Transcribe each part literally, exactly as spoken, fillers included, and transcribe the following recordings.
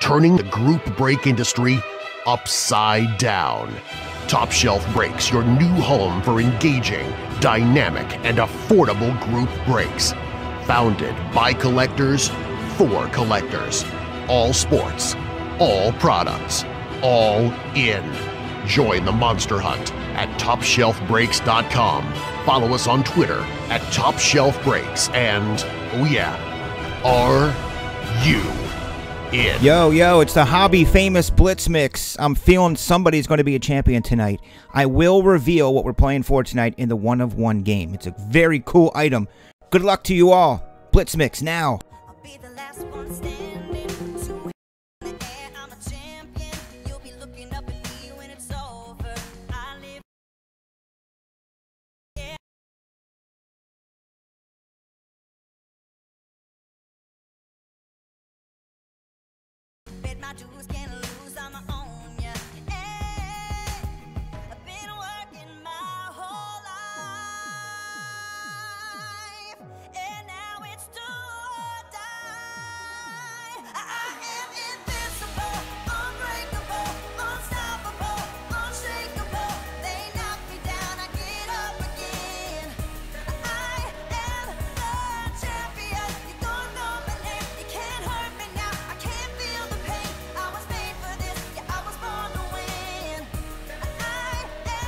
turning the group break industry upside down. Top Shelf Breaks, your new home for engaging, dynamic, and affordable group breaks. Founded by collectors, for collectors. All sports, all products, all in. Join the Monster Hunt at top shelf breaks dot com. Follow us on Twitter at Top Shelf Breaks. And, oh yeah, are you in? Yo, yo, it's the Hobby Famous Blitz Mix. I'm feeling somebody's going to be a champion tonight. I will reveal what we're playing for tonight in the one-of-one game. It's a very cool item. Good luck to you all. Blitz Mix now. I'll be the last one standing. So in the air, I'm a champion. You'll be looking up at me when it's over. I live. Yeah. Bet my dues can't lose. I'm my own. Yeah. Hey, I've been working my whole life, and now it's do or die. I am invincible, unbreakable, unstoppable, unshakable. They knock me down, I get up again. I am the champion. You don't know my name, you can't hurt me now. I can't feel the pain. I was made for this, yeah, I was born to win. I am the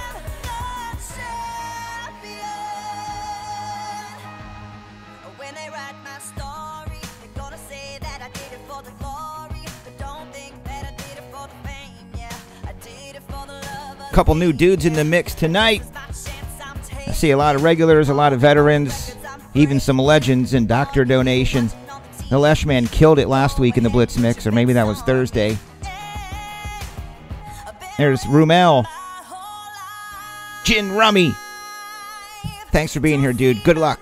champion. When they write my story, they're gonna say that I did it for the glory. But don't think that I did it for the fame, yeah. I did it for the love of Couple new dudes in the mix tonight. I see a lot of regulars, a lot of veterans, even some legends in Doctor Donation. The Leshman killed it last week in the Blitz Mix, or maybe that was Thursday. There's Rumel. Gin Rummy. Thanks for being here, dude. Good luck.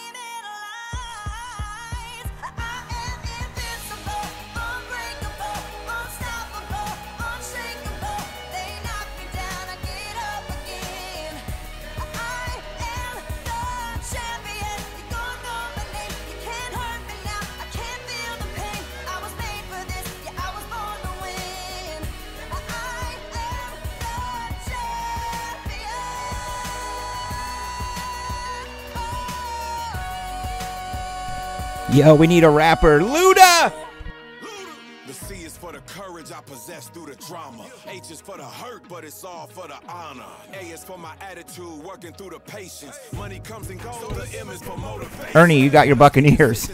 Yo, we need a rapper. Luda! The C is for the courage I possess through the drama. H is for the hurt, but it's all for the honor. A is for my attitude, working through the patience. Money comes and goes, so the M is for motivation. Ernie, you got your Buccaneers.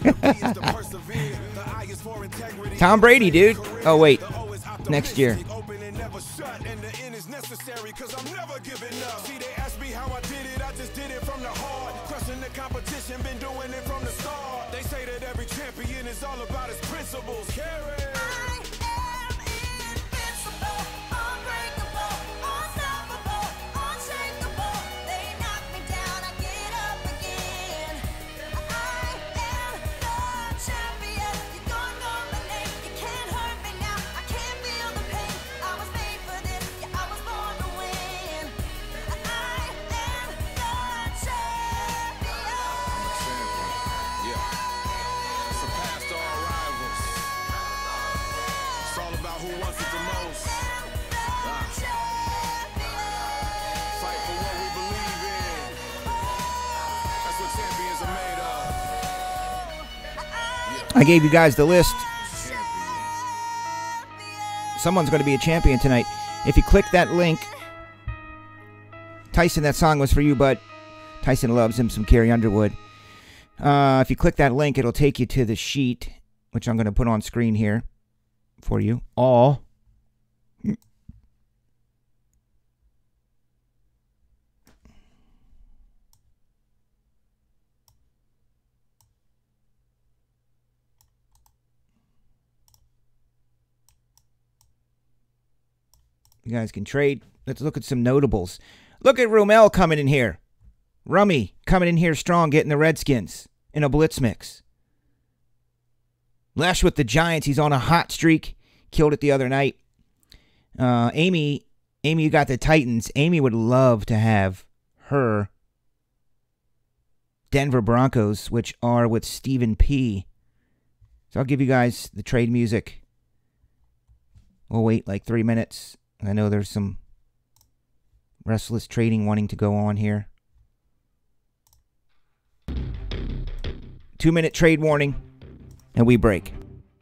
Tom Brady, dude. Oh, wait. Next year. Competition, been doing it from the start. They say that every champion is all about his principles. Carry. I am invincible, unbreakable, unstoppable, unshakable. They knock me down, I get up again. I am the champion. You don't know my name, you can't hurt me now. I can't feel the pain. I was made for this, yeah, I was born to win. I am the champion. Who wants it the most? Ah. Fight for what we believe in. That's what champions are made of. I gave you guys the list. Someone's going to be a champion tonight. If you click that link, Tyson, that song was for you, but Tyson loves him some Carrie Underwood. Uh, if you click that link, it'll take you to the sheet, which I'm going to put on screen here for you all. You guys can trade. Let's look at some notables. Look at Rumel coming in here. Rummy coming in here strong, getting the Redskins in a blitz mix. Lesh with the Giants. He's on a hot streak. Killed it the other night. Uh, Amy, Amy, you got the Titans. Amy would love to have her Denver Broncos, which are with Stephen P. So I'll give you guys the trade music We'll wait like three minutes. I know there's some restless trading wanting to go on here. Two minute trade warning, and we break.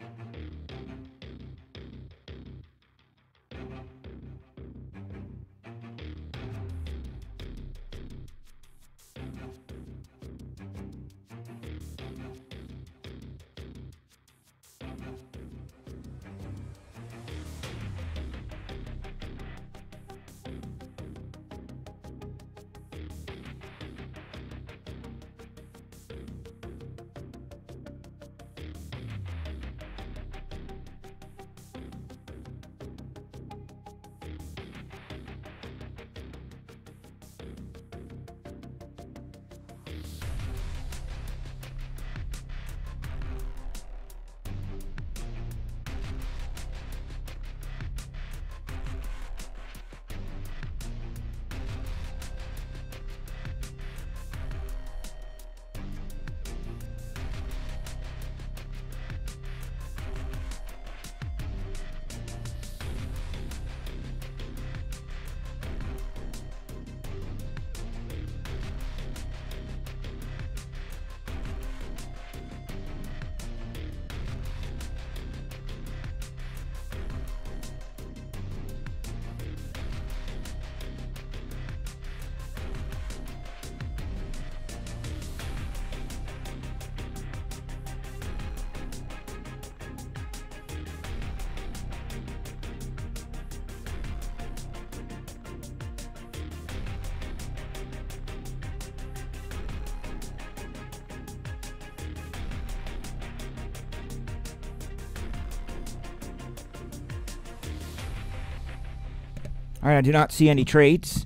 All right, I do not see any trades.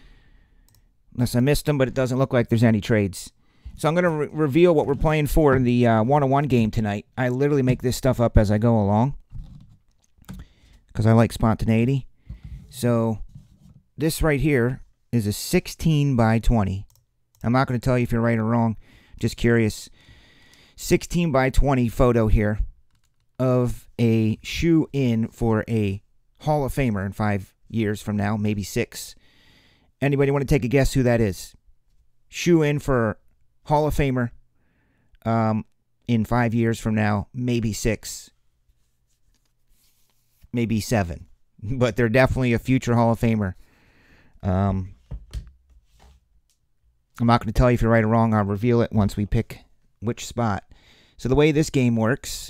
Unless I missed them, but it doesn't look like there's any trades. So I'm going to re reveal what we're playing for in the uh, one-on-one game tonight. I literally make this stuff up as I go along, because I like spontaneity. So this right here is a sixteen by twenty. I'm not going to tell you if you're right or wrong. Just curious. sixteen by twenty photo here of a shoe-in for a Hall of Famer in five years from now, maybe six. Anybody want to take a guess who that is? Shoe-in for Hall of Famer um, in five years from now, maybe six, maybe seven. But they're definitely a future Hall of Famer. Um, I'm not going to tell you if you're right or wrong. I'll reveal it once we pick which spot. So the way this game works...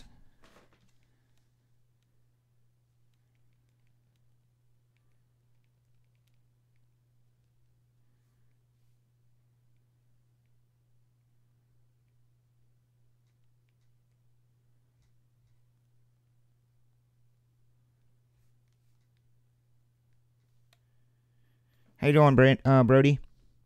How you doing, Brent, uh, Brody?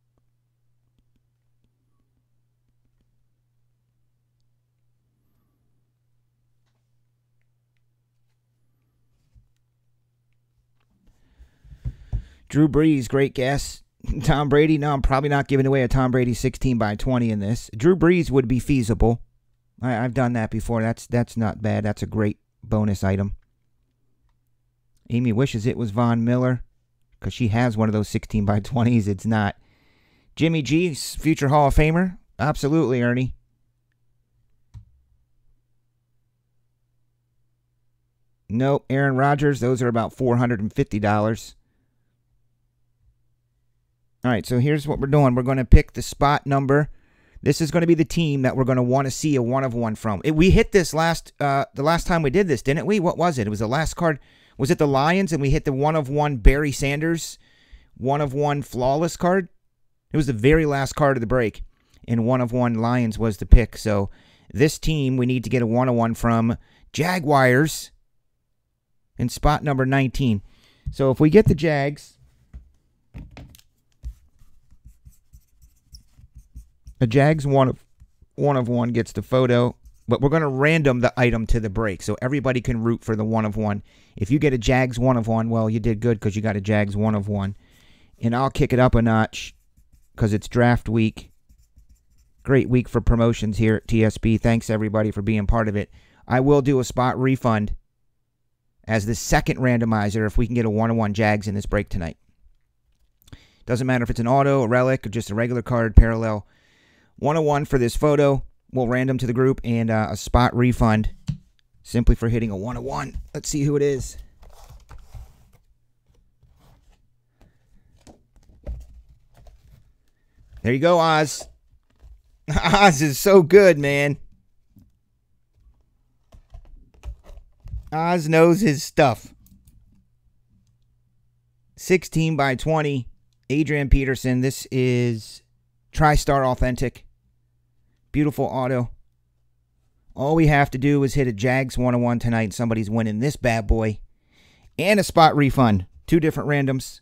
Drew Brees, great guess. Tom Brady, no, I'm probably not giving away a Tom Brady sixteen by twenty in this. Drew Brees would be feasible. I, I've done that before. That's that's not bad. That's a great bonus item. Amy wishes it was Von Miller, because she has one of those sixteen by twenties. It's not. Jimmy G, future Hall of Famer. Absolutely, Ernie. Nope. Aaron Rodgers, those are about four hundred fifty dollars. All right, so here's what we're doing. We're going to pick the spot number. This is going to be the team that we're going to want to see a one-of-one from. It, we hit this last uh, the last time we did this, didn't we? What was it? It was the last card. Was it the Lions, and we hit the one-of-one Barry Sanders, one-of-one flawless card? It was the very last card of the break, and one-of-one Lions was the pick. So this team, we need to get a one-of-one from Jaguars in spot number nineteen. So if we get the Jags, a Jags one-of one-of-one gets the photo. But we're going to random the item to the break, so everybody can root for the one-of-one. If you get a Jags one-of-one, well, you did good because you got a Jags one-of-one. And I'll kick it up a notch because it's draft week. Great week for promotions here at T S B. Thanks, everybody, for being part of it. I will do a spot refund as the second randomizer if we can get a one-on-one Jags in this break tonight. Doesn't matter if it's an auto, a relic, or just a regular card, parallel. one-on-one for this photo. We'll random to the group, and uh, a spot refund simply for hitting a one-on-one. Let's see who it is. There you go, Oz. Oz is so good, man. Oz knows his stuff. sixteen by twenty. Adrian Peterson. This is TriStar Authentic. Beautiful auto. All we have to do is hit a Jags one-on-one tonight, and somebody's winning this bad boy. And a spot refund. Two different randoms.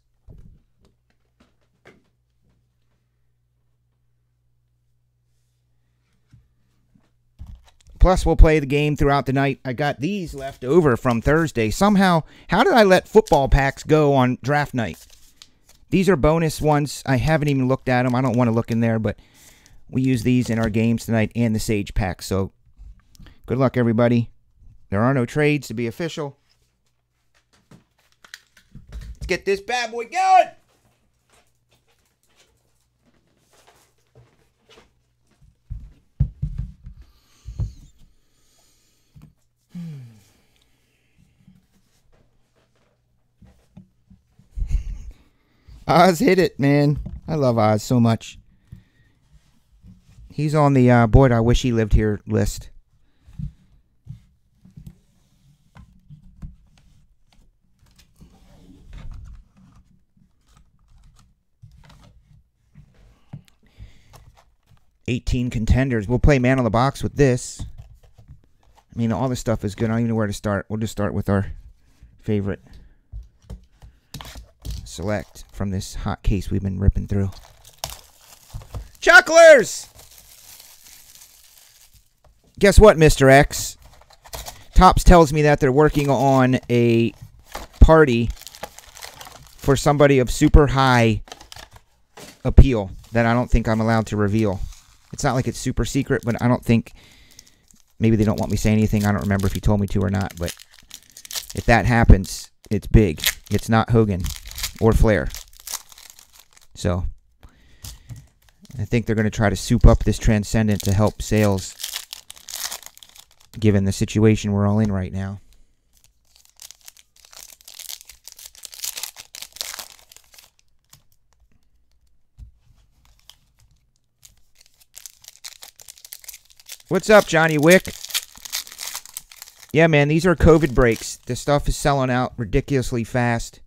Plus, we'll play the game throughout the night. I got these left over from Thursday. Somehow, how did I let football packs go on draft night? These are bonus ones. I haven't even looked at them. I don't want to look in there, but we use these in our games tonight and the Sage pack. So, good luck, everybody. There are no trades to be official. Let's get this bad boy going. Oz hit it, man. I love Oz so much. He's on the uh, boy, I wish he lived here list. eighteen contenders. We'll play man on the box with this. I mean, all this stuff is good. I don't even know where to start. We'll just start with our favorite select from this hot case we've been ripping through. Chucklers! Guess what, Mister X? Topps tells me that they're working on a party for somebody of super high appeal that I don't think I'm allowed to reveal. It's not like it's super secret, but I don't think... Maybe they don't want me to say anything. I don't remember if he told me to or not, but if that happens, it's big. It's not Hogan or Flair. So, I think they're going to try to soup up this Transcendent to help sales, given the situation we're all in right now. What's up, Johnny Wick? Yeah, man, these are COVID breaks. This stuff is selling out ridiculously fast.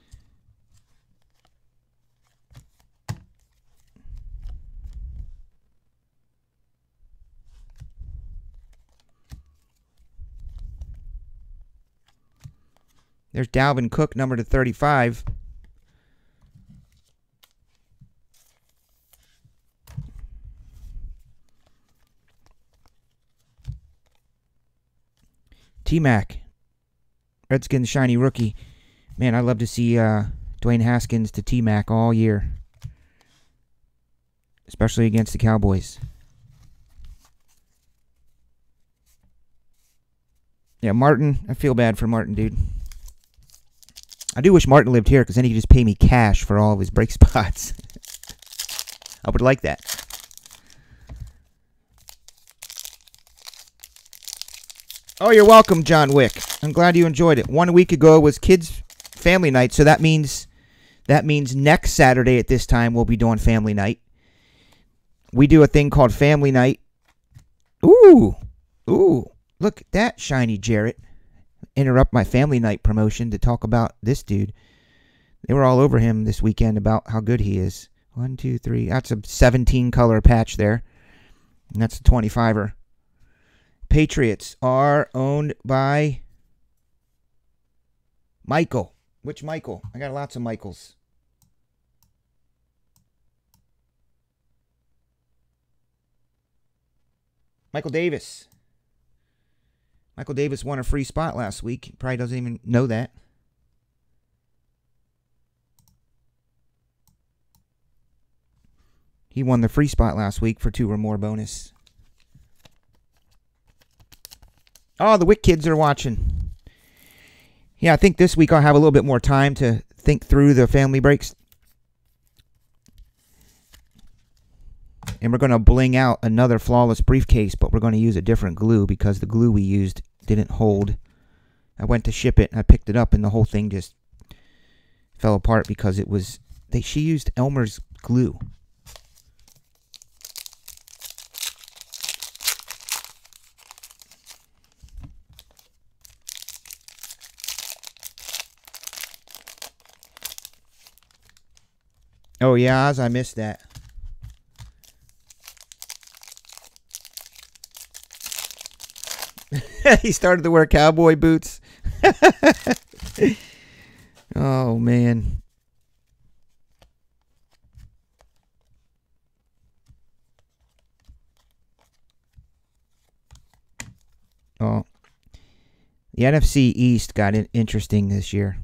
There's Dalvin Cook, number to thirty-five. T-Mac, Redskins shiny rookie. Man, I'd love to see uh, Dwayne Haskins to T-Mac all year, especially against the Cowboys. Yeah, Martin, I feel bad for Martin, dude. I do wish Martin lived here because then he could just pay me cash for all of his break spots. I would like that. Oh, you're welcome, John Wick. I'm glad you enjoyed it. One week ago was kids' family night, so that means that means next Saturday at this time we'll be doing family night. We do a thing called family night. Ooh, ooh, look at that shiny Jarrett. Interrupt my family night promotion to talk about this dude. They were all over him this weekend about how good he is. One, two, three. That's a seventeen color patch there, and that's a twenty-fiver. Patriots are owned by Michael. Which Michael? I got lots of Michaels. Michael Davis. Michael Davis won a free spot last week. He probably doesn't even know that. He won the free spot last week for two or more bonus. Oh, the Wick kids are watching. Yeah, I think this week I'll have a little bit more time to think through the family breaks. And we're going to bling out another flawless briefcase, but we're going to use a different glue because the glue we used didn't hold. I went to ship it, and I picked it up, and the whole thing just fell apart because it was... They, she used Elmer's glue. Oh, yeah, Oz, I missed that. He started to wear cowboy boots. Oh, man. Oh. The N F C East got in interesting this year.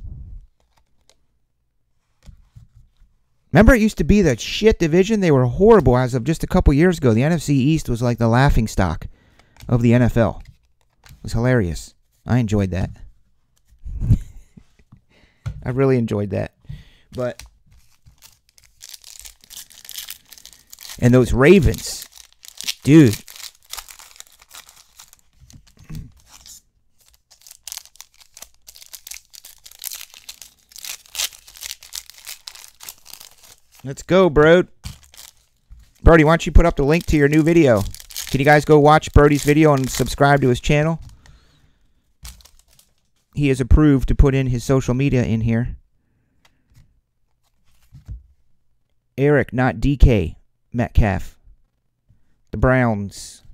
Remember, it used to be the shit division? They were horrible as of just a couple years ago. The N F C East was like the laughingstock of the N F L. It was hilarious. I enjoyed that. I really enjoyed that. But... And those Ravens. Dude. Let's go, bro. Brody, why don't you put up the link to your new video? Can you guys go watch Brody's video and subscribe to his channel? He is approved to put in his social media in here. Eric, not D K Metcalf. The Browns.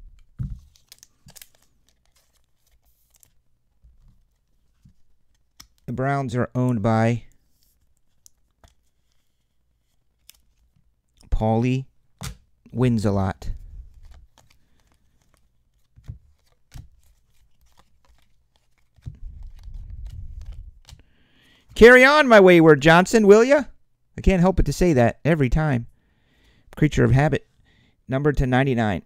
The Browns are owned by Paulie Wins a Lot. Carry on, my wayward Johnson, will ya? I can't help but to say that every time. Creature of habit. Numbered to ninety-nine.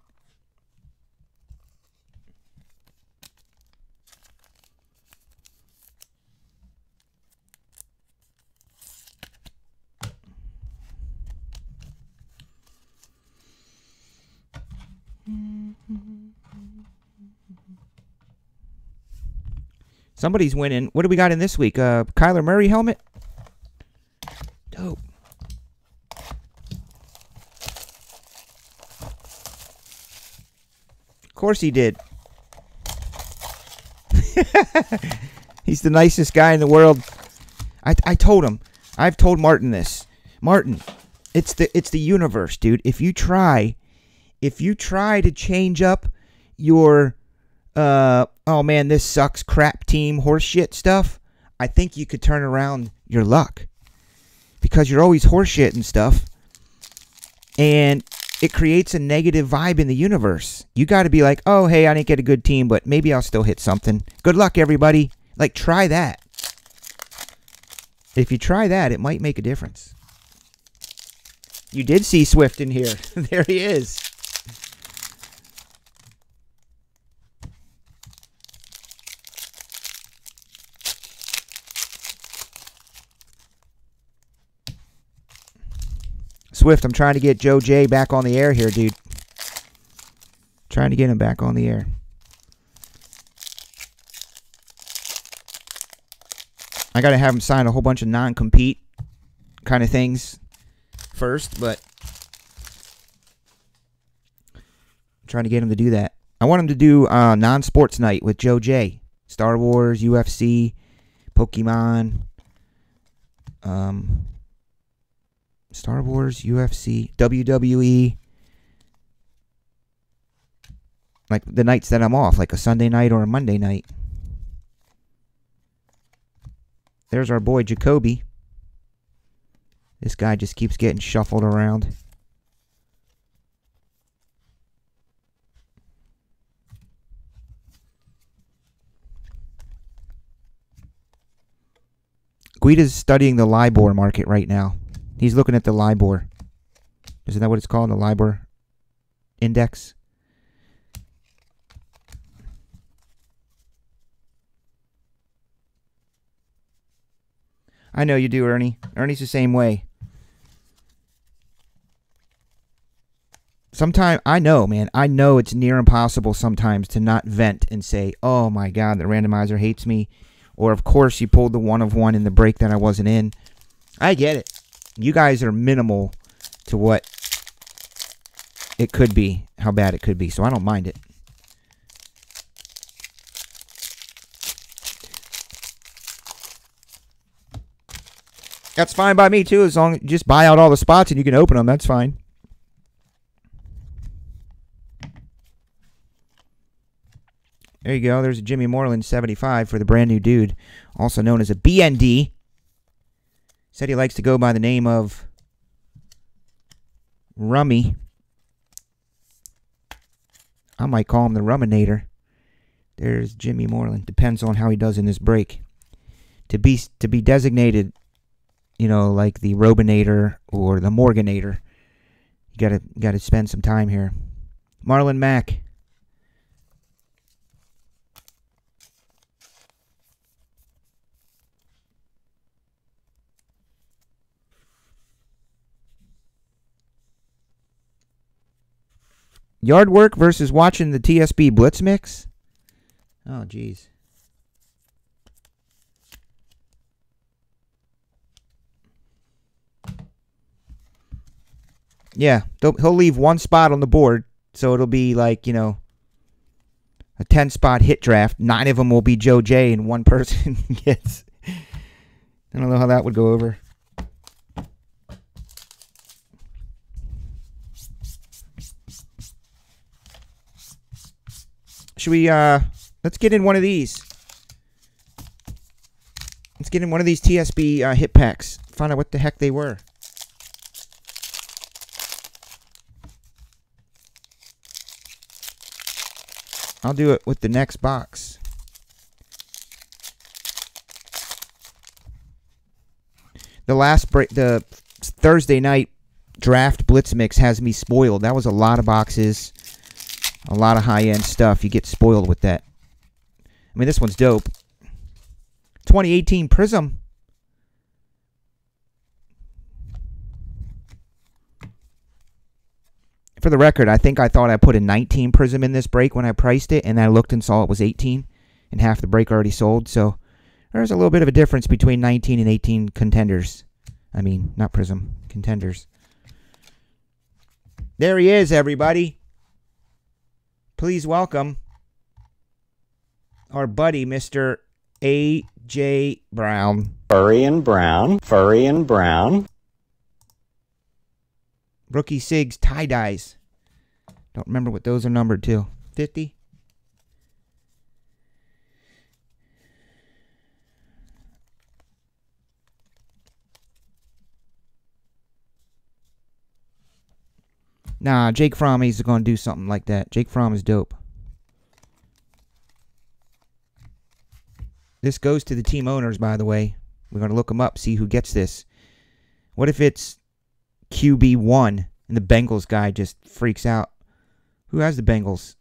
Somebody's winning. What do we got in this week? Uh, Kyler Murray helmet? Dope. Of course he did. He's the nicest guy in the world. I, I told him. I've told Martin this. Martin, it's the it's the universe, dude. If you try, if you try to change up your... Uh, oh man, this sucks crap team horseshit stuff, I think you could turn around your luck. Because you're always horseshit and stuff. And it creates a negative vibe in the universe. You got to be like, oh, hey, I didn't get a good team, but maybe I'll still hit something. Good luck, everybody. Like, try that. If you try that, it might make a difference. You did see Swift in here. There he is. Swift, I'm trying to get Joe J back on the air here, dude. Trying to get him back on the air. I got to have him sign a whole bunch of non-compete kind of things first, but I'm trying to get him to do that. I want him to do uh, non-sports night with Joe J. Star Wars, U F C, Pokemon, um... Star Wars, U F C, W W E. Like the nights that I'm off, like a Sunday night or a Monday night. There's our boy Jacoby. This guy just keeps getting shuffled around. Guida's studying the LIBOR market right now. He's looking at the LIBOR. Isn't that what it's called? The LIBOR index? I know you do, Ernie. Ernie's the same way. Sometimes, I know, man. I know it's near impossible sometimes to not vent and say, oh my God, the randomizer hates me. Or, of course, you pulled the one of one in the break that I wasn't in. I get it. You guys are minimal to what it could be, how bad it could be. So I don't mind it. That's fine by me, too, as long as you just buy out all the spots and you can open them. That's fine. There you go. There's a Jimmy Moreland seventy-five for the brand new dude, also known as a B N D. Said he likes to go by the name of Rummy. I might call him the Ruminator. There's Jimmy Moreland. Depends on how he does in this break. To be to be designated, you know, like the Robinator or the Morganator, you gotta gotta spend some time here. Marlon Mack. Yard work versus watching the T S B Blitz mix? Oh, geez. Yeah, he'll leave one spot on the board, so it'll be like, you know, a ten-spot hit draft. Nine of them will be Joe J, and one person gets... I don't know how that would go over. Should we, uh, let's get in one of these. Let's get in one of these T S B uh, hit packs. Find out what the heck they were. I'll do it with the next box. The last break, the Thursday night draft blitz mix has me spoiled. That was a lot of boxes. A lot of high-end stuff. You get spoiled with that. I mean, this one's dope. twenty eighteen Prism. For the record, I think I thought I put a nineteen Prism in this break when I priced it, and I looked and saw it was eighteen, and half the break already sold. So there's a little bit of a difference between nineteen and eighteen contenders. I mean, not Prism, contenders. There he is, everybody. Please welcome our buddy, Mister A J Brown. Furry and brown. Furry and brown. Rookie Sigs tie-dyes. Don't remember what those are numbered to. fifty? Nah, Jake Fromm is going to do something like that. Jake Fromm is dope. This goes to the team owners, by the way. We're going to look them up, see who gets this. What if it's Q B one and the Bengals guy just freaks out? Who has the Bengals?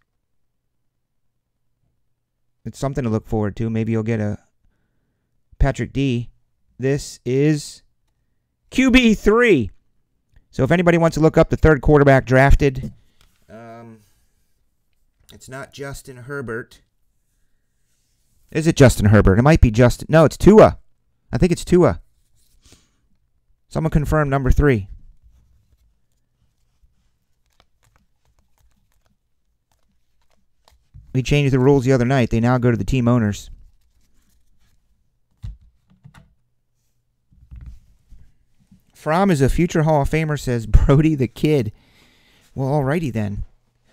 It's something to look forward to. Maybe you'll get a Patrick D. This is Q B three. So if anybody wants to look up the third quarterback drafted, um, it's not Justin Herbert. Is it Justin Herbert? It might be Justin. No, it's Tua. I think it's Tua. Someone confirm number three. We changed the rules the other night. They now go to the team owners. Fromm is a future Hall of Famer, says Brody the Kid. Well, alrighty then.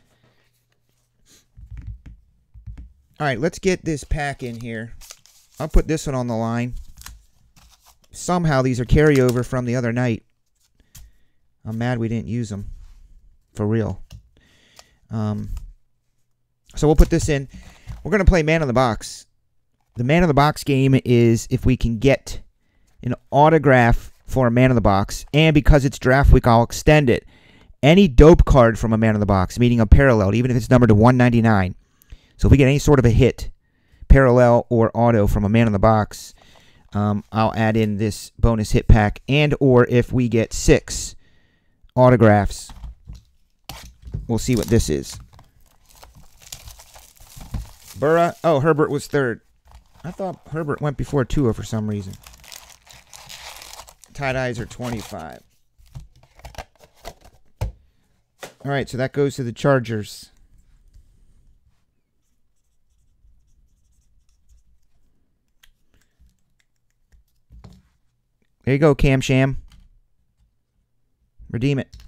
All right, let's get this pack in here. I'll put this one on the line. Somehow these are carryover from the other night. I'm mad we didn't use them. For real. Um, so we'll put this in. We're going to play Man of the Box. The Man of the Box game is if we can get an autograph for a Man of the Box, and because it's draft week, I'll extend it. Any dope card from a Man of the Box, meaning a parallel, even if it's numbered to one ninety-nine. So if we get any sort of a hit, parallel or auto from a Man of the Box, um, I'll add in this bonus hit pack, and or if we get six autographs, we'll see what this is. Burra. Oh, Herbert was third. I thought Herbert went before Tua for some reason. Tie-dyes are twenty-five. All right, so that goes to the Chargers. There you go, Cam Sham. Redeem it.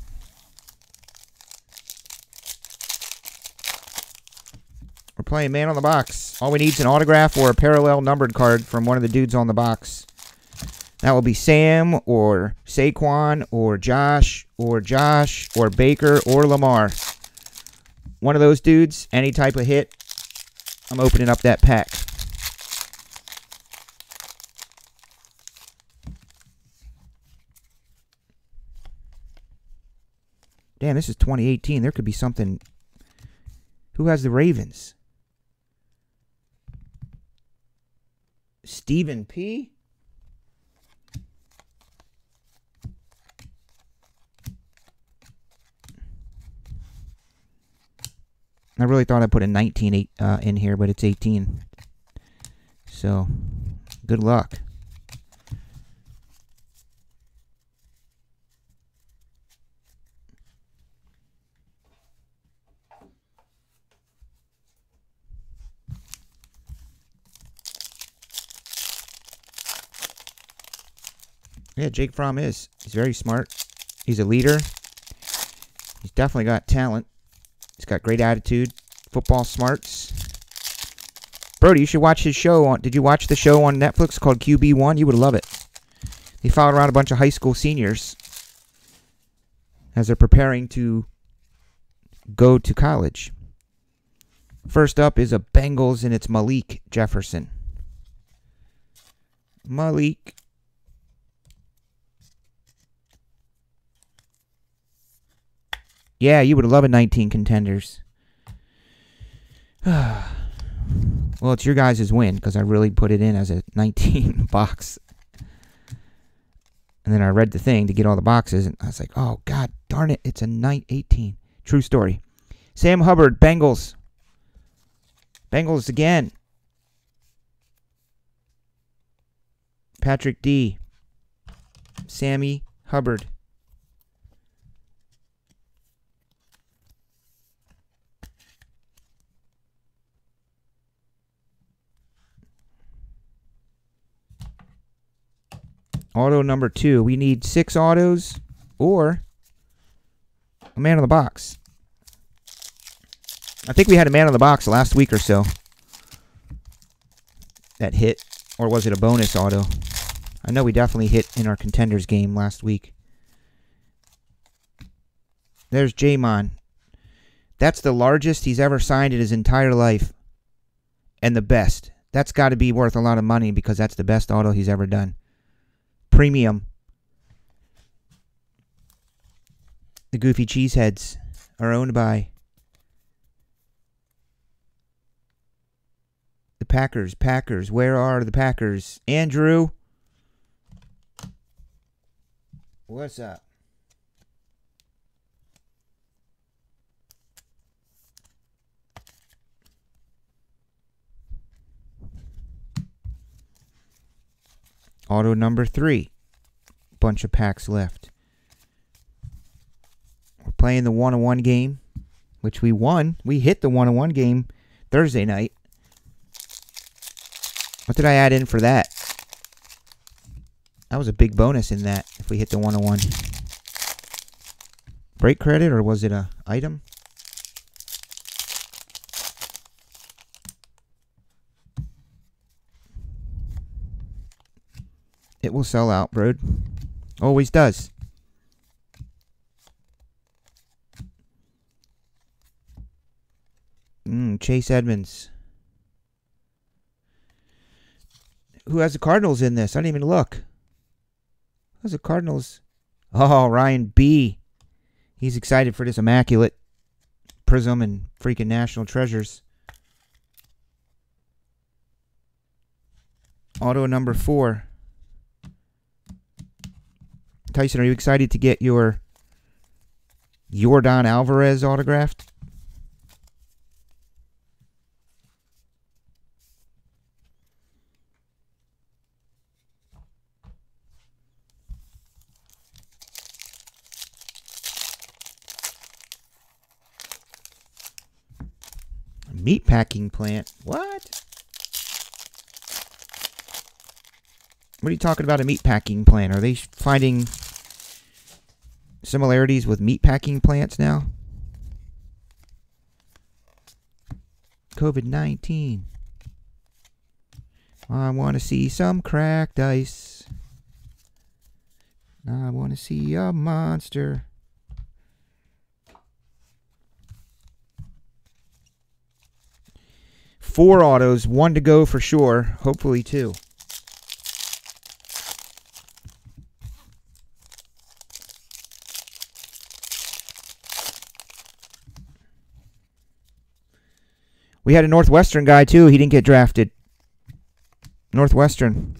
We're playing man on the box. All we need is an autograph or a parallel numbered card from one of the dudes on the box. That will be Sam or Saquon or Josh or Josh or Baker or Lamar. One of those dudes, any type of hit, I'm opening up that pack. Damn, this is twenty eighteen. There could be something. Who has the Ravens? Stephen P? I really thought I put a nineteen uh, in here, but it's eighteen. So, good luck. Yeah, Jake Fromm is. He's very smart. He's a leader. He's definitely got talent. He's got great attitude. Football smarts. Brody, you should watch his show. On, did you watch the show on Netflix called Q B one? You would love it. He followed around a bunch of high school seniors as they're preparing to go to college. First up is a Bengals, and it's Malik Jefferson. Malik. Yeah, you would love a nineteen contenders. Well, it's your guys' win because I really put it in as a nineteen box. And then I read the thing to get all the boxes, and I was like, oh, God darn it, it's a night eighteen. True story. Sam Hubbard, Bengals. Bengals again. Patrick D. Sammy Hubbard. Auto number two. We need six autos or a man on the box. I think we had a man on the box last week or so. That hit. Or was it a bonus auto? I know we definitely hit in our contenders game last week. There's J-Mon. That's the largest he's ever signed in his entire life. And the best. That's got to be worth a lot of money because that's the best auto he's ever done. Premium. The Goofy Cheeseheads are owned by the Packers. Packers. Where are the Packers? Andrew. What's up? Auto number three. Bunch of packs left. We're playing the one-on-one game, which we won. We hit the one-on-one game Thursday night. What did I add in for that? That was a big bonus in that, if we hit the one-on-one. Break credit, or was it a item? It will sell out, bro. Always does. Mm, Chase Edmonds. Who has the Cardinals in this? I didn't even look. Who has the Cardinals? Oh, Ryan B. He's excited for this immaculate Prism and freaking National Treasures. Auto number four. Tyson, are you excited to get your Yordan Alvarez autographed? Meat packing plant. What? What are you talking about, a meat packing plant? Are they finding similarities with meat packing plants now? COVID nineteen. I want to see some cracked ice. I want to see a monster. Four autos, one to go for sure. Hopefully two. We had a Northwestern guy, too. He didn't get drafted. Northwestern.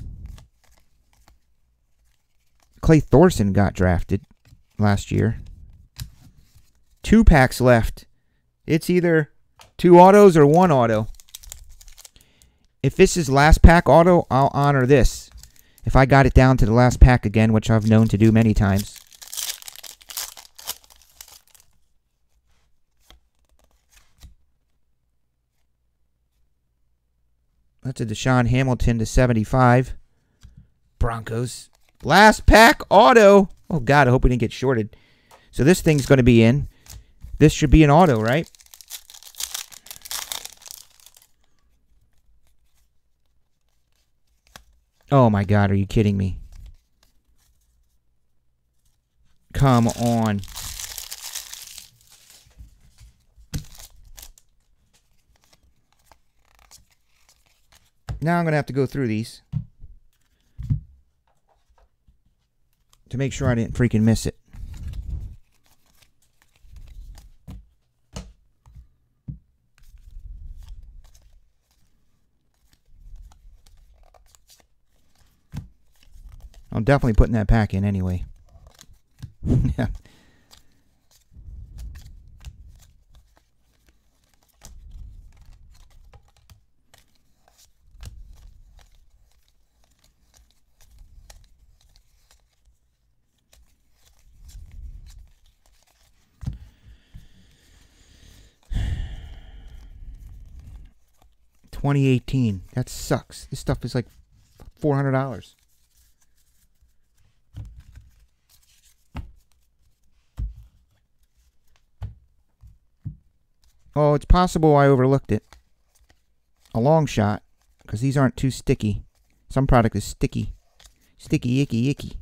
Clay Thorson got drafted last year. Two packs left. It's either two autos or one auto. If this is last pack auto, I'll honor this. If I got it down to the last pack again, which I've known to do many times. That's a Deshaun Hamilton to seventy-five. Broncos. Last pack auto. Oh, God, I hope we didn't get shorted. So this thing's going to be in. This should be an auto, right? Oh, my God, are you kidding me? Come on. Now I'm going to have to go through these to make sure I didn't freaking miss it. I'm definitely putting that pack in anyway. Yeah. twenty eighteen. That sucks. This stuff is like four hundred dollars. Oh, it's possible I overlooked it. A long shot, because these aren't too sticky. Some product is sticky. Sticky, icky, icky.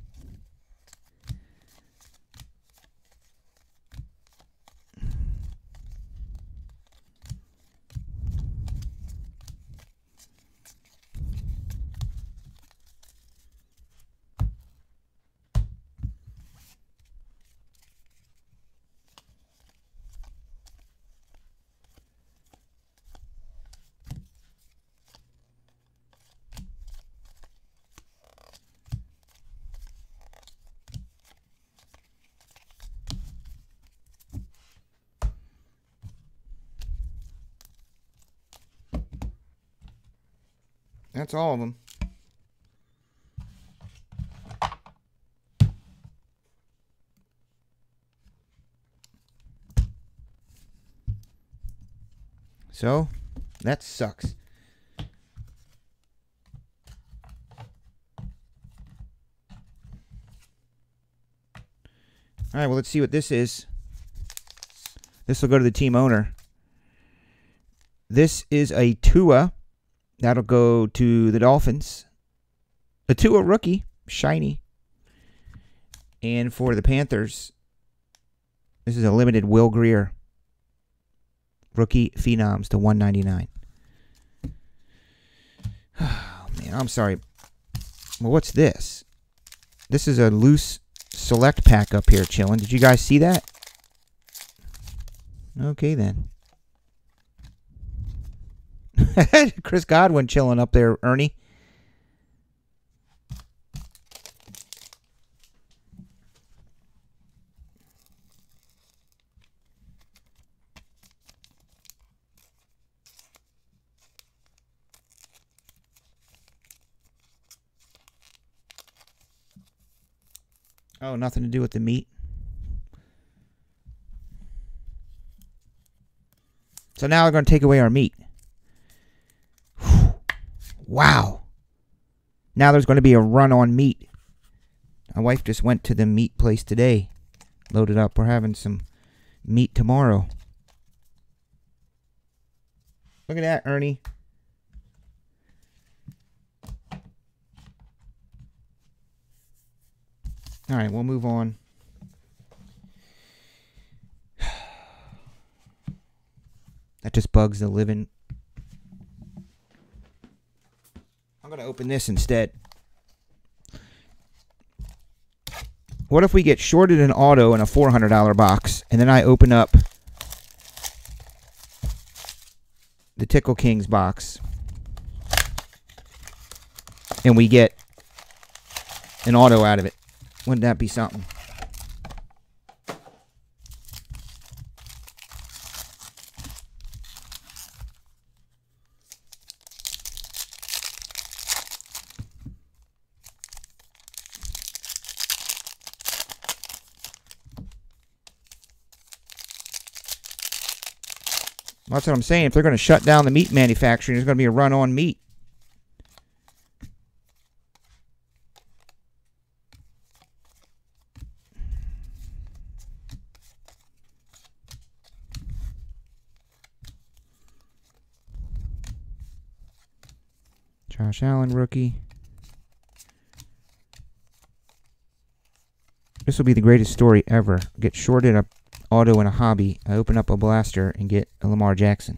That's all of them. So, that sucks. All right, well, let's see what this is. This will go to the team owner. This is a Tua. That'll go to the Dolphins. A Tua rookie, shiny. And for the Panthers, this is a limited Will Grier. Rookie Phenoms to one ninety-nine. Oh, man, I'm sorry. Well, what's this? This is a loose select pack up here chilling. Did you guys see that? Okay, then. Chris Godwin chilling up there, Ernie. Oh, nothing to do with the meat. So now they're going to take away our meat. Whew. Wow. Now there's going to be a run on meat. My wife just went to the meat place today. Loaded up. We're having some meat tomorrow. Look at that, Ernie. All right, we'll move on. That just bugs the living. I'm going to open this instead. What if we get shorted an auto in a four hundred dollar box, and then I open up the Tickle Kings box, and we get an auto out of it? Wouldn't that be something? That's what I'm saying. If they're going to shut down the meat manufacturing, there's going to be a run on meat. Josh Allen, rookie. This will be the greatest story ever. Get shorted a auto in a hobby. I open up a blaster and get a Lamar Jackson.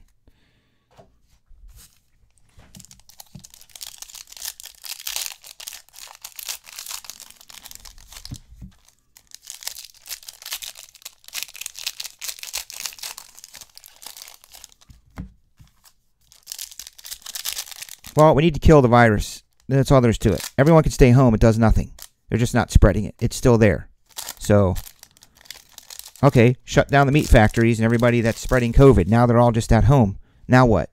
Well, we need to kill the virus. That's all there is to it. Everyone can stay home. It does nothing. They're just not spreading it. It's still there. So, okay, shut down the meat factories and everybody that's spreading COVID. Now they're all just at home. Now what?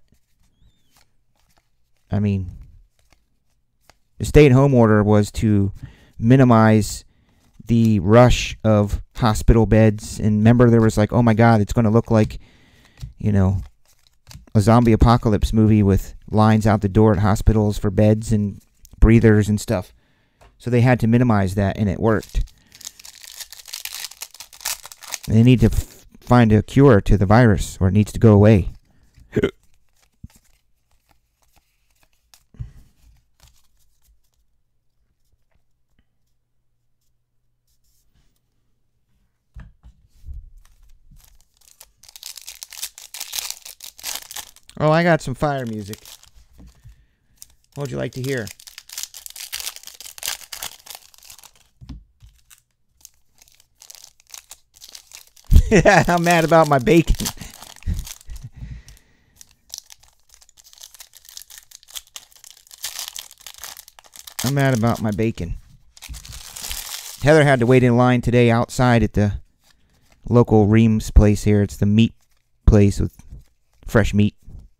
I mean, the stay-at-home order was to minimize the rush of hospital beds. And remember, there was like, oh my God, it's going to look like, you know, a zombie apocalypse movie with lines out the door at hospitals for beds and breathers and stuff. So they had to minimize that, and it worked. They need to f find a cure to the virus, or it needs to go away. Oh, I got some fire music. What would you like to hear? Yeah, I'm mad about my bacon. I'm mad about my bacon. Heather had to wait in line today outside at the local Reams place here. It's the meat place with fresh meat.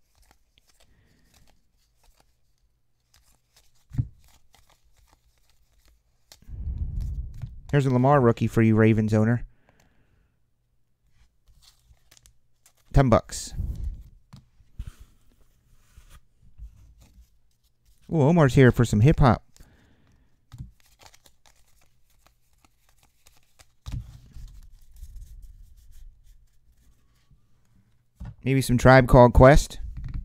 Here's a Lamar rookie for you, Ravens owner. Ten bucks. Ooh, Omar's here for some hip hop. Maybe some Tribe Called Quest.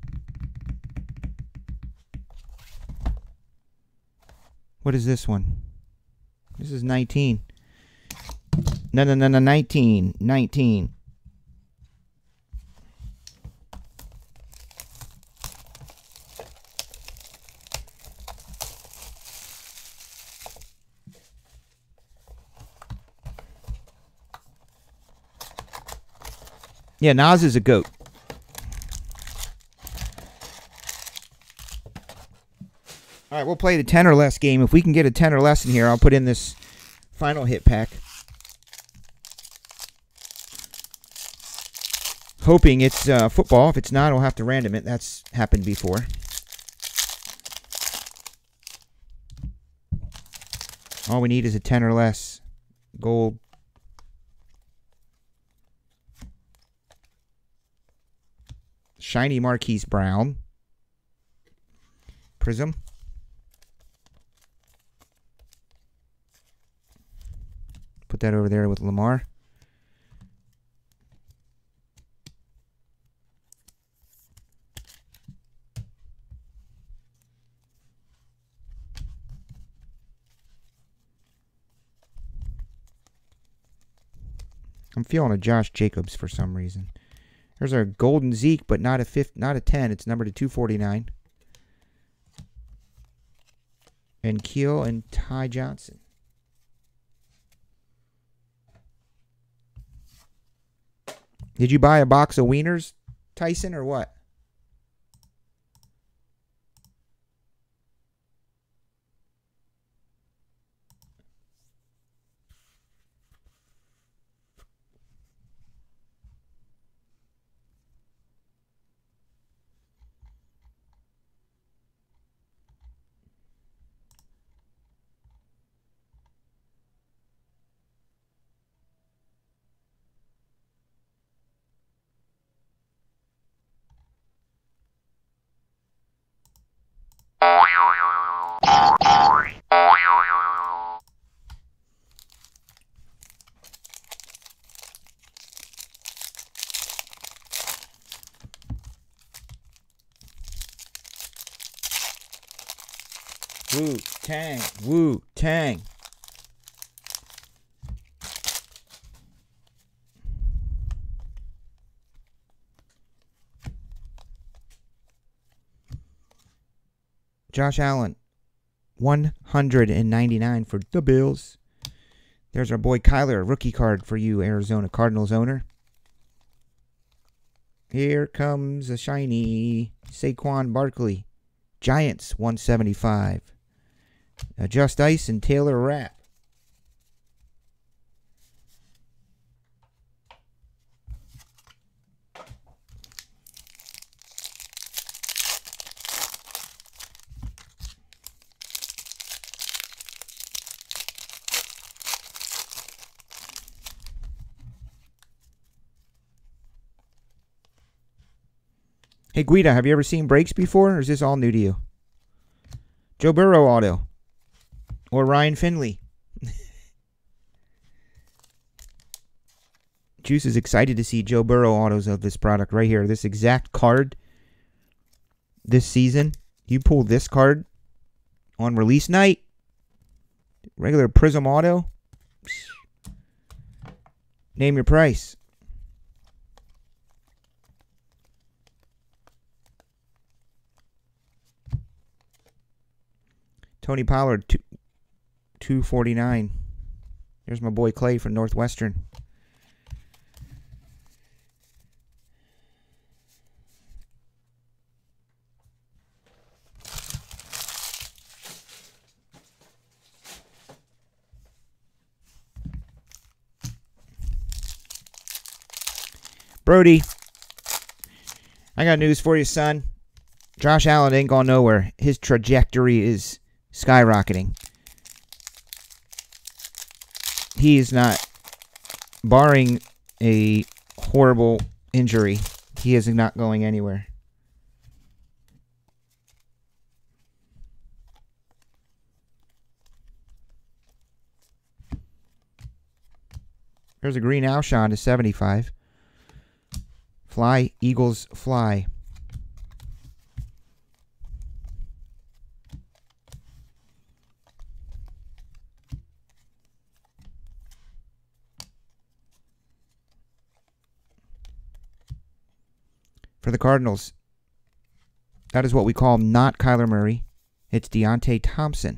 What is this one? This is nineteen. No, no, no, no, nineteen. nineteen. Yeah, Nas is a goat. All right, we'll play the ten or less game. If we can get a ten or less in here, I'll put in this final hit pack. Hoping it's uh, football. If it's not, I'll have to random it. That's happened before. All we need is a ten or less. Gold. Shiny Marquise Brown. Prism. Put that over there with Lamar. I'm feeling a Josh Jacobs for some reason. There's our golden Zeke, but not a fifth, not a ten. It's numbered to two forty-nine. And Keel and Ty Johnson. Did you buy a box of wieners, Tyson, or what? Wu Tang, Wu Tang. Josh Allen, one hundred ninety-nine for the Bills. There's our boy Kyler, rookie card for you, Arizona Cardinals owner. Here comes a shiny Saquon Barkley. Giants, one seventy-five. Uh, Just Ice and Taylor Rapp. Hey, Guida, have you ever seen breaks before, or is this all new to you? Joe Burrow auto. Or Ryan Finley. Juice is excited to see Joe Burrow autos of this product right here. This exact card this season. You pull this card on release night. Regular Prism auto. Name your price. Tony Pollard, two forty-nine. There's my boy Clay from Northwestern. Brody, I got news for you, son. Josh Allen ain't going nowhere. His trajectory is skyrocketing. He is not, barring a horrible injury, he is not going anywhere. There's a green Alshon to seventy-five. Fly, Eagles, fly. For the Cardinals, that is what we call not Kyler Murray. It's Deontay Thompson.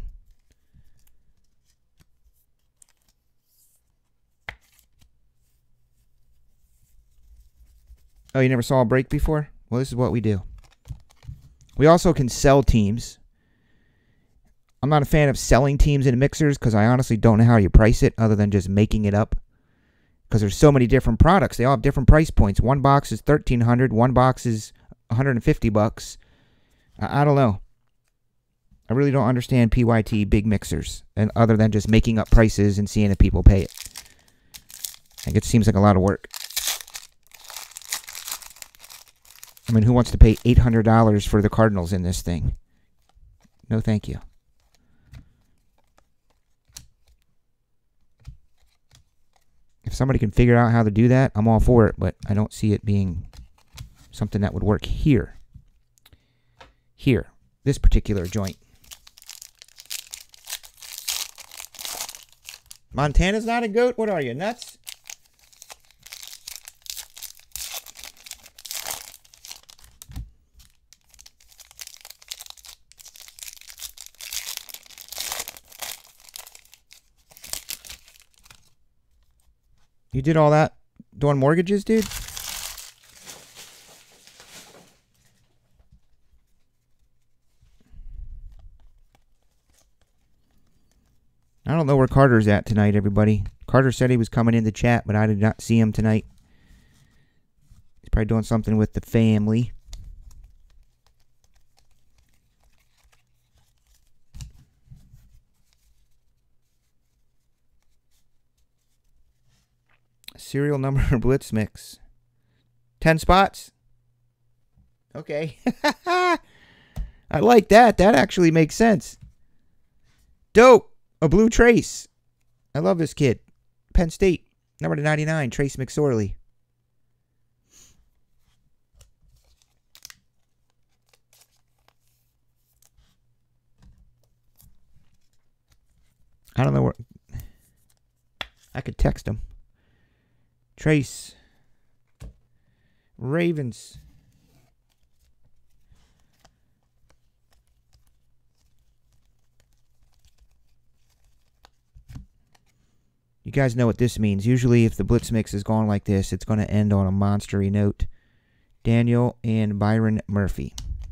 Oh, you never saw a break before? Well, this is what we do. We also can sell teams. I'm not a fan of selling teams in mixers because I honestly don't know how you price it other than just making it up. Because there's so many different products. They all have different price points. One box is thirteen hundred dollars. One box is one hundred fifty bucks. I, I don't know. I really don't understand P Y T big mixers, and other than just making up prices and seeing if people pay it. Like, it seems like a lot of work. I mean, who wants to pay eight hundred dollars for the Cardinals in this thing? No, thank you. If somebody can figure out how to do that, I'm all for it, but I don't see it being something that would work here. Here. This particular joint. Montana's not a goat? What are you, nuts? You did all that doing mortgages, dude? I don't know where Carter's at tonight, everybody. Carter said he was coming in the chat, but I did not see him tonight. He's probably doing something with the family. Serial number Blitz Mix. Ten spots? Okay. I like that. That actually makes sense. Dope. A blue Trace. I love this kid. Penn State. Number to ninety-nine. Trace McSorley. I don't know where. I could text him. Trace. Ravens. You guys know what this means. Usually if the Blitz Mix is going like this, it's going to end on a monstery note. Daniel and Byron Murphy.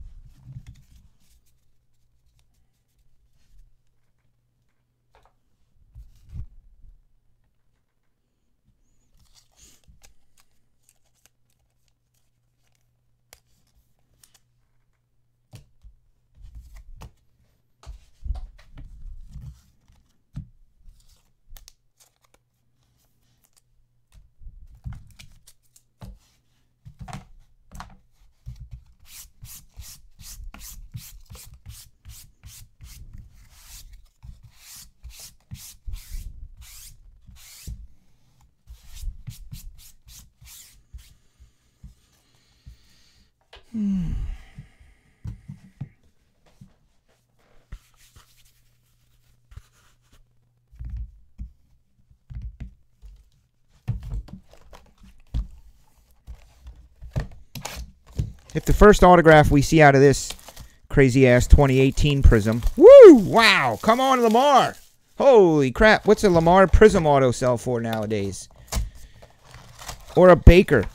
If the first autograph we see out of this crazy-ass twenty eighteen Prism... Woo! Wow! Come on, Lamar! Holy crap! What's a Lamar Prism auto sell for nowadays? Or a Baker.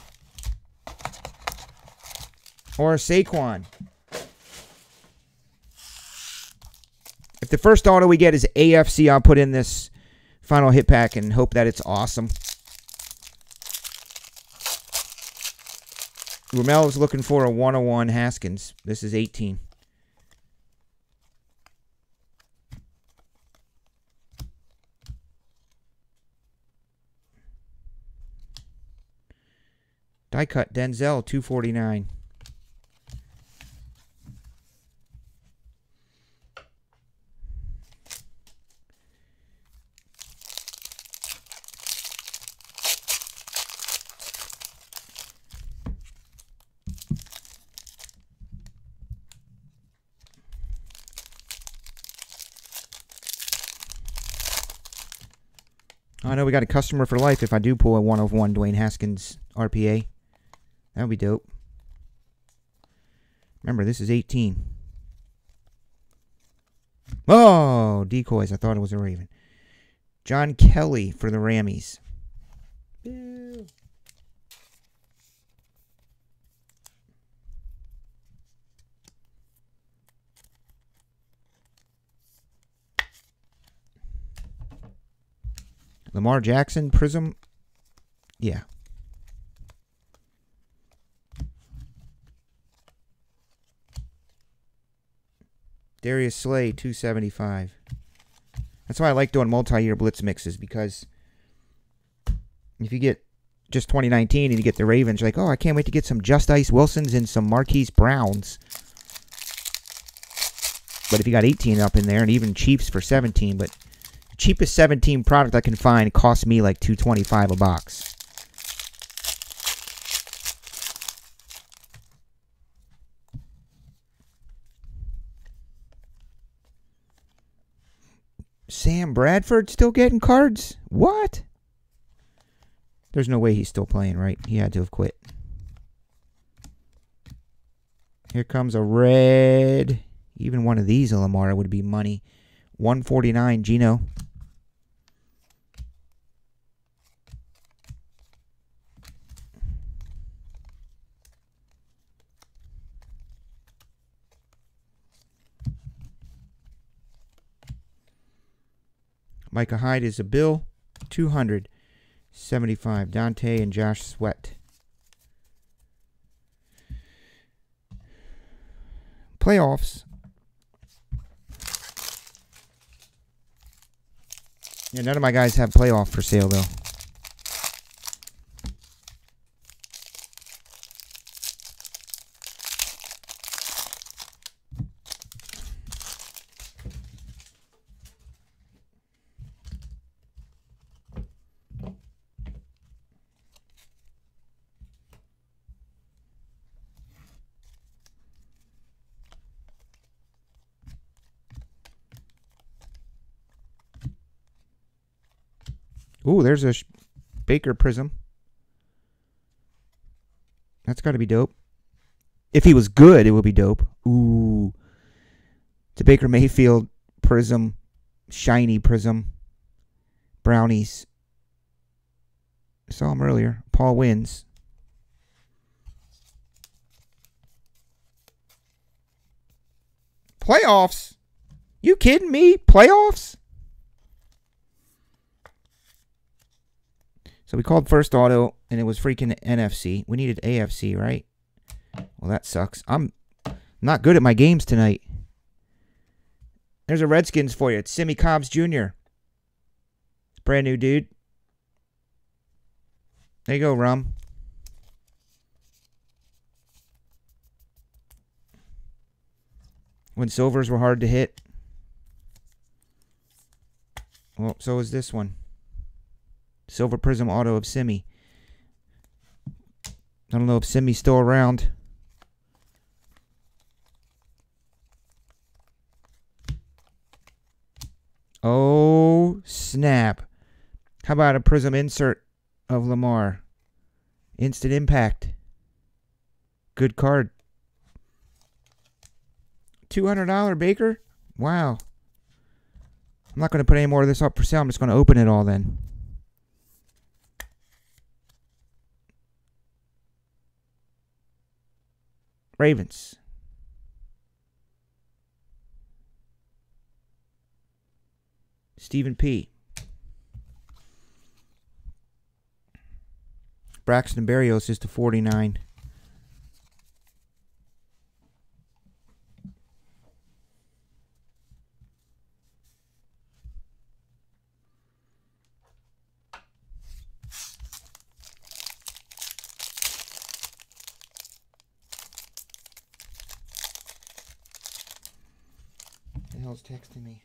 Or a Saquon. If the first auto we get is A F C, I'll put in this final hit pack and hope that it's awesome. Ramel is looking for a one oh one Haskins. This is eighteen. Die cut Denzel two forty-nine. I know we got a customer for life if I do pull a one of one Dwayne Haskins R P A. That would be dope. Remember, this is eighteen. Oh, decoys. I thought it was a Raven. John Kelly for the Rammies. Ew. Lamar Jackson, Prism. Yeah. Darius Slay, two seventy-five. That's why I like doing multi-year blitz mixes, because If you get just twenty nineteen and you get the Ravens, you're like, oh, I can't wait to get some Just Ice Wilsons and some Marquise Browns. But if you got eighteen up in there, and even Chiefs for seventeen, but the cheapest seventeen product I can find costs me like two twenty-five a box. Sam Bradford still getting cards? What? There's no way he's still playing, right? He had to have quit. Here comes a red. Even one of these, a Lamar, would be money. one forty-nine, Gino. Micah Hyde is a bill. two hundred seventy-five. Dante and Josh Sweat. Playoffs. Yeah, none of my guys have playoff for sale, though. Ooh, there's a Baker Prism. That's got to be dope. If he was good, it would be dope. Ooh. It's a Baker Mayfield Prism. Shiny Prism. Brownies. I saw him earlier. Paul wins. Playoffs? You kidding me? Playoffs? So we called first auto, and it was freaking N F C. We needed A F C, right? Well, that sucks. I'm not good at my games tonight. There's a Redskins for you. It's Simmie Cobbs Junior Brand new dude. There you go, Rum. When silvers were hard to hit. Well, so is this one. Silver Prism Auto of Simmie. I don't know if Simmie's still around. Oh, snap. How about a Prism insert of Lamar? Instant Impact. Good card. two hundred dollar Baker? Wow. I'm not going to put any more of this up for sale. I'm just going to open it all then. Ravens. Stephen P. Braxton Berrios is to forty-nine. The hell's texting me?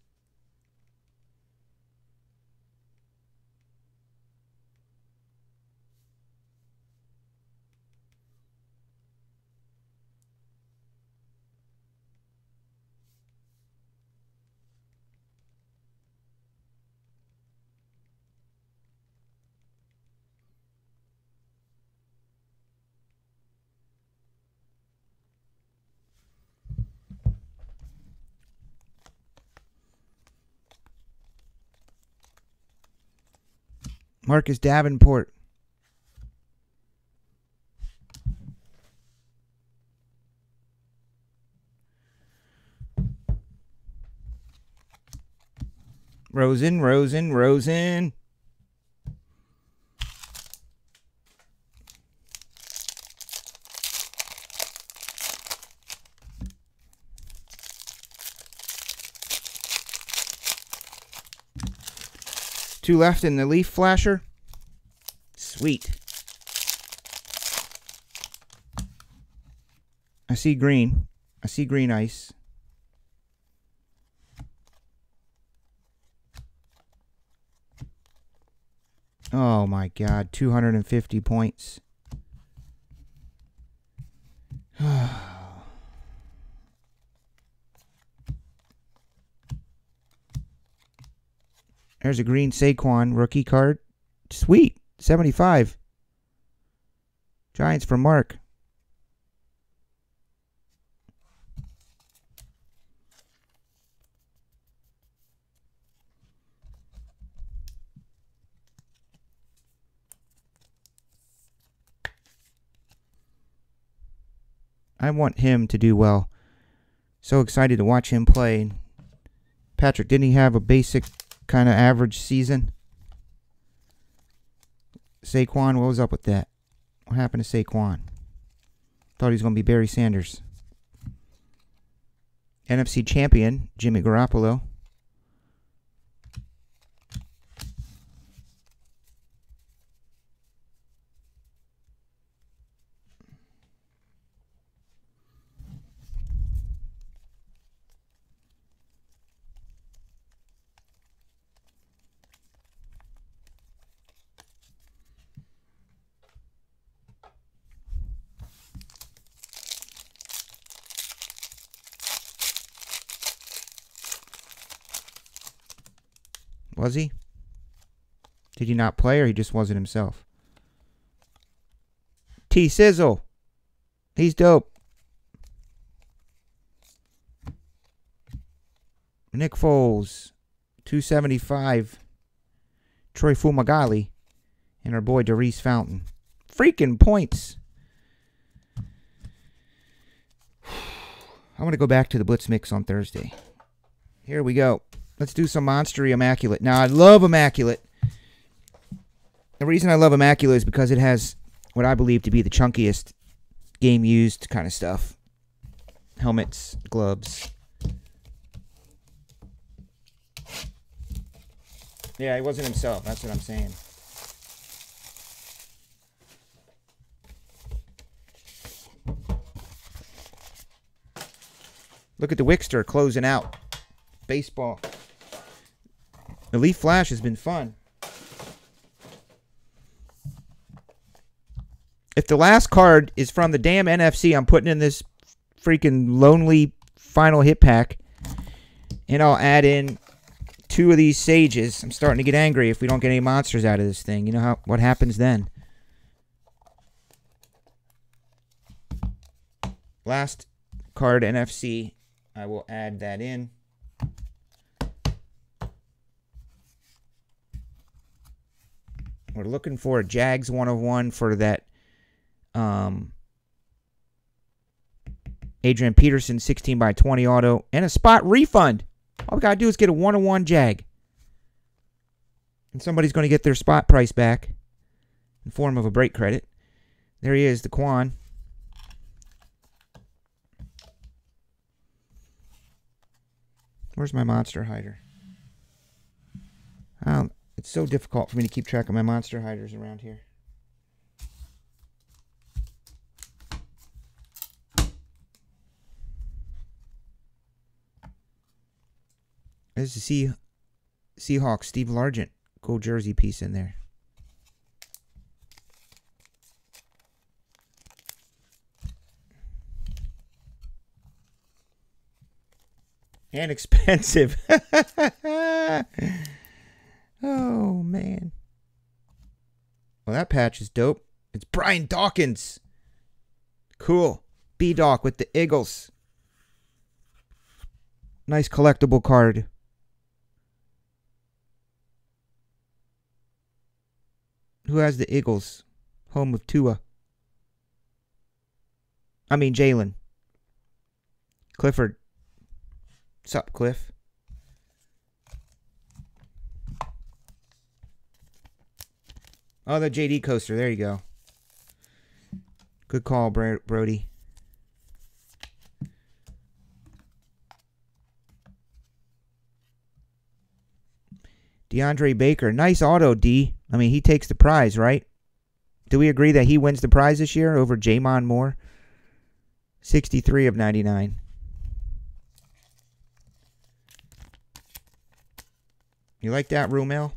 Marcus Davenport. Rosen, Rosen, Rosen. Two left in the Leaf Flasher. Sweet. I see green. I see green ice. Oh my God, two hundred fifty points. There's a green Saquon rookie card. Sweet. seventy-five. Giants for Mark. I want him to do well. So excited to watch him play. Patrick, didn't he have a basic kind of average season? Saquon, what was up with that? What happened to Saquon? Thought he was going to be Barry Sanders. N F C champion, Jimmy Garoppolo. Was he? Did he not play or he just wasn't himself? T Sizzle. He's dope. Nick Foles. two seventy-five. Troy Fumagalli. And our boy Darius Fountain. Freaking points. I'm going to go back to the Blitz Mix on Thursday. Here we go. Let's do some Monstery Immaculate. Now, I love Immaculate. The reason I love Immaculate is because it has what I believe to be the chunkiest game-used kind of stuff. Helmets, gloves. Yeah, he wasn't himself. That's what I'm saying. Look at the Wickster closing out. Baseball. The Leaf Flash has been fun. If the last card is from the damn N F C, I'm putting in this freaking lonely final hit pack. And I'll add in two of these Sages. I'm starting to get angry if we don't get any monsters out of this thing. You know how what happens then? Last card N F C. I will add that in. We're looking for a Jags one oh one for that um, Adrian Peterson sixteen by twenty auto and a spot refund. All we got to do is get a one oh one Jag. And somebody's going to get their spot price back in form of a break credit. There he is, the Quan. Where's my monster hider? Um, it's so difficult for me to keep track of my monster hiders around here. There's a sea, Seahawks, Steve Largent. Cool jersey piece in there. And expensive. Oh, man. Well, that patch is dope. It's Brian Dawkins. Cool. B-Doc with the Eagles. Nice collectible card. Who has the Eagles? Home of Tua. I mean, Jalen. Clifford. Sup, Cliff? Oh, the J D coaster. There you go. Good call, Brody. DeAndre Baker. Nice auto, D. I mean, he takes the prize, right? Do we agree that he wins the prize this year over Jamon Moore? sixty-three of ninety-nine. You like that, Rumel?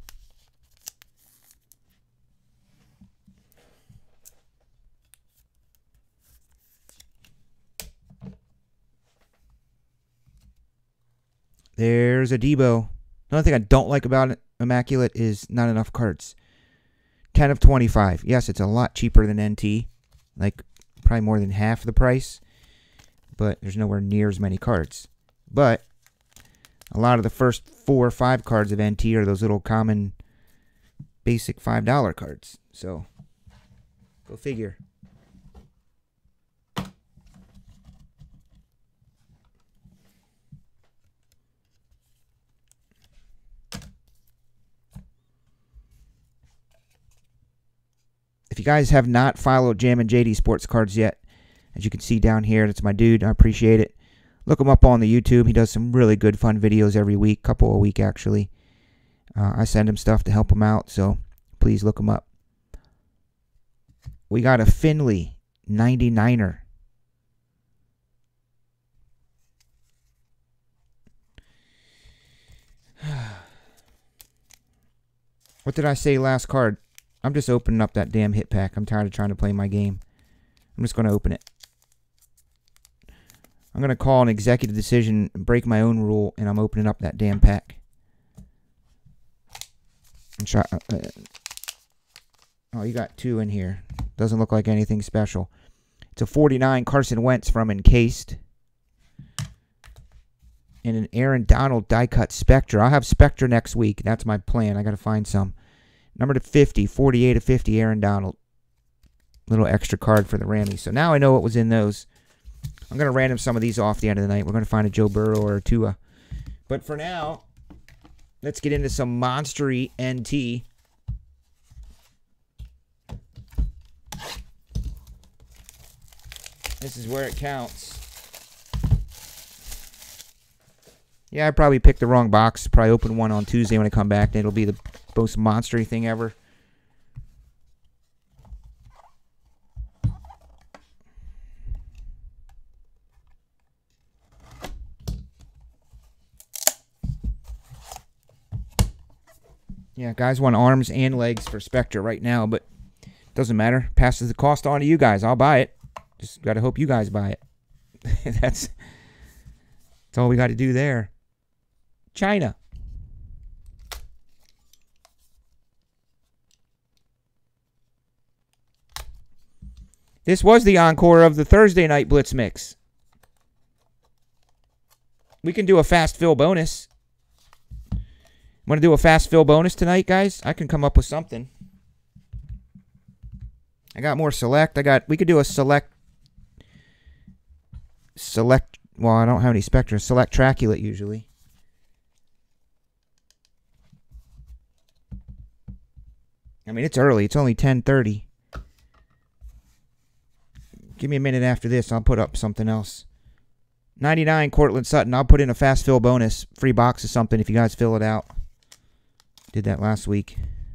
There's a Debo. The only thing I don't like about it, Immaculate is not enough cards. ten of twenty-five. Yes, it's a lot cheaper than N T. Like, probably more than half the price. But there's nowhere near as many cards. But a lot of the first four or five cards of N T are those little common basic five dollar cards. So, go figure. If you guys have not followed Jammin' J D Sports Cards yet, as you can see down here, that's my dude. I appreciate it. Look him up on the YouTube. He does some really good, fun videos every week, couple a week actually. Uh, I send him stuff to help him out, so please look him up. We got a Finley ninety-niner. What did I say last card? I'm just opening up that damn hit pack. I'm tired of trying to play my game. I'm just going to open it. I'm going to call an executive decision, break my own rule, and I'm opening up that damn pack. I'm try, uh, uh, oh, you got two in here. Doesn't look like anything special. It's a forty-nine Carson Wentz from Encased. And an Aaron Donald die-cut Spectra. I'll have Spectra next week. That's my plan. I got to find some. Number to fifty, forty-eight of fifty, Aaron Donald. Little extra card for the Rammies. So now I know what was in those. I'm going to random some of these off the end of the night. We're going to find a Joe Burrow or a Tua. But for now, let's get into some monstery N T. This is where it counts. Yeah, I probably picked the wrong box. Probably open one on Tuesday when I come back, and it'll be the most monstery thing ever. Yeah, guys want arms and legs for Spectra right now, but doesn't matter. Passes the cost on to you guys. I'll buy it. Just got to hope you guys buy it. that's, that's all we got to do there. China. This was the encore of the Thursday night Blitz Mix. We can do a fast fill bonus. Want to do a fast fill bonus tonight, guys? I can come up with something. I got more select. I got. We could do a select. Select. Well, I don't have any Spectra. Select Traculate usually. I mean, it's early. It's only ten thirty. Give me a minute after this. I'll put up something else. ninety-nine Cortland Sutton. I'll put in a fast fill bonus. Free box of something if you guys fill it out. Did that last week.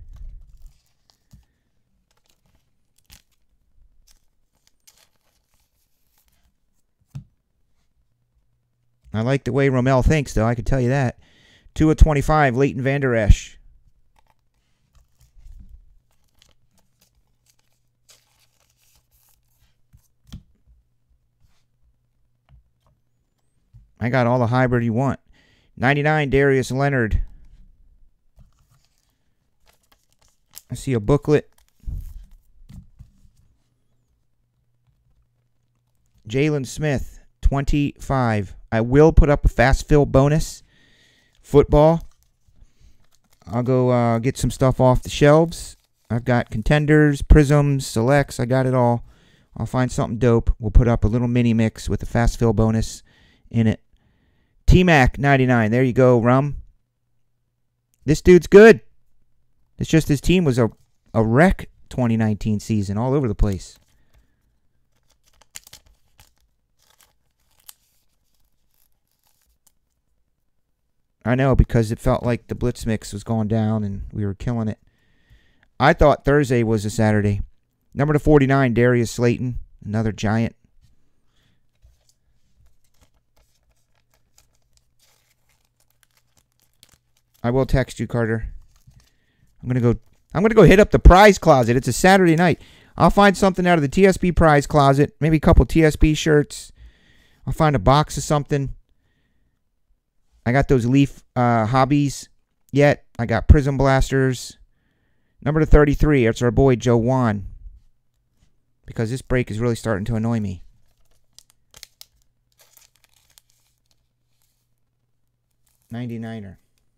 I like the way Romel thinks, though. I can tell you that. two of twenty-five, Leighton Vander Esch. I got all the hybrid you want. ninety-nine, Darius Leonard. I see a booklet. Jalen Smith, twenty-five. I will put up a fast fill bonus. Football. I'll go uh, get some stuff off the shelves. I've got contenders, prisms, selects. I got it all. I'll find something dope. We'll put up a little mini mix with a fast fill bonus in it. T-Mac, ninety-nine. There you go, Rum. This dude's good. It's just his team was a, a wreck twenty nineteen season all over the place. I know, because it felt like the Blitz Mix was going down and we were killing it. I thought Thursday was a Saturday. Number to forty-nine, Darius Slayton. Another Giant. I will text you, Carter. I'm gonna go I'm gonna go hit up the prize closet. It's a Saturday night. I'll find something out of the T S B prize closet. Maybe a couple T S B shirts. I'll find a box of something. I got those Leaf uh, hobbies yet. I got Prism Blasters. Number to thirty-three, it's our boy Joe Wan. Because this break is really starting to annoy me. ninety-niner.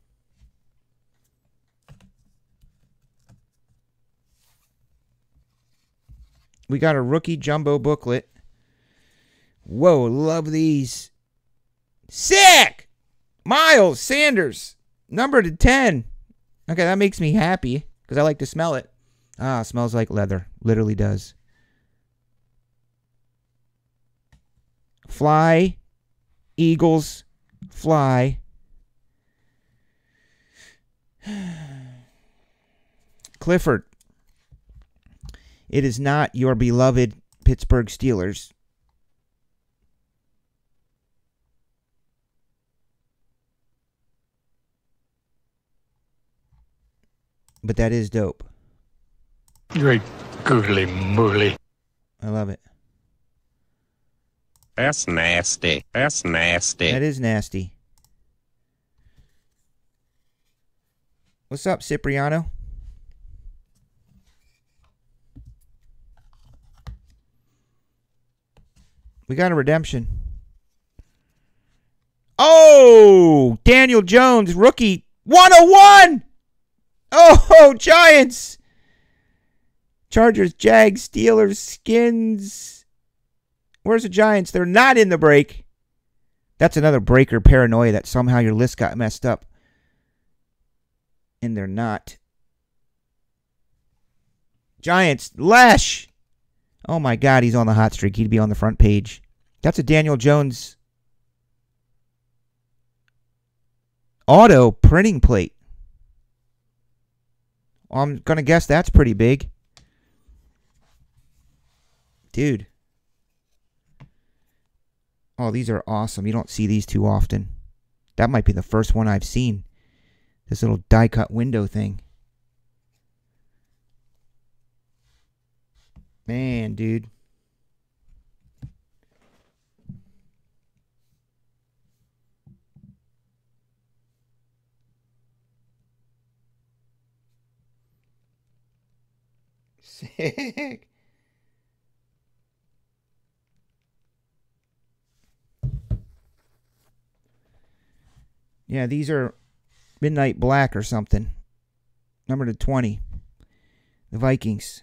We got a rookie jumbo booklet. Whoa, love these. Sick! Miles Sanders, number to ten. Okay, that makes me happy because I like to smell it. Ah, smells like leather. Literally does. Fly. Eagles. Fly. Clifford. It is not your beloved Pittsburgh Steelers. But that is dope. Great googly moogly. I love it. That's nasty. That's nasty. That is nasty. What's up, Cipriano? We got a redemption. Oh! Daniel Jones, rookie. one oh one! Oh, Giants! Chargers, Jags, Steelers, Skins. Where's the Giants? They're not in the break. That's another breaker paranoia that somehow your list got messed up. And they're not. Giants, Lesh! Oh my God, he's on the hot streak. He'd be on the front page. That's a Daniel Jones auto printing plate. I'm going to guess that's pretty big. Dude. Oh, these are awesome. You don't see these too often. That might be the first one I've seen. This little die cut window thing. Man, dude. Sick. Yeah, these are Midnight Black or something. Number to twenty. The Vikings.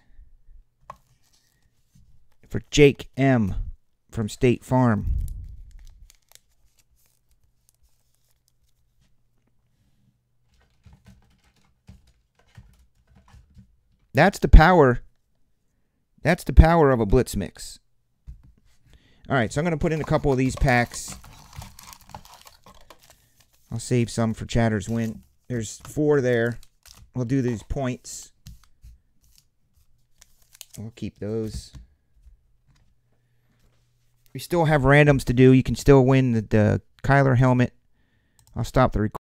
For Jake M. from State Farm. That's the power. That's the power of a Blitz mix. All right, so I'm going to put in a couple of these packs. I'll save some for Chatter's win. There's four there. We'll do these points. We'll keep those. We still have randoms to do. You can still win the, the Kyler helmet. I'll stop the recording.